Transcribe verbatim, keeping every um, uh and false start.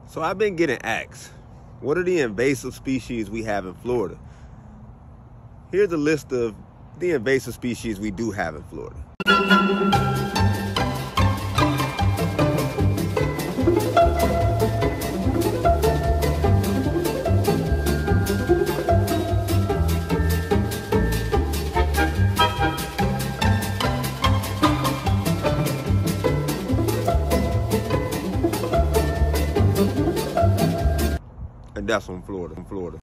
So I've been getting asked, what are the invasive species we have in Florida? Here's a list of the invasive species we do have in Florida. And that's from Florida, from Florida.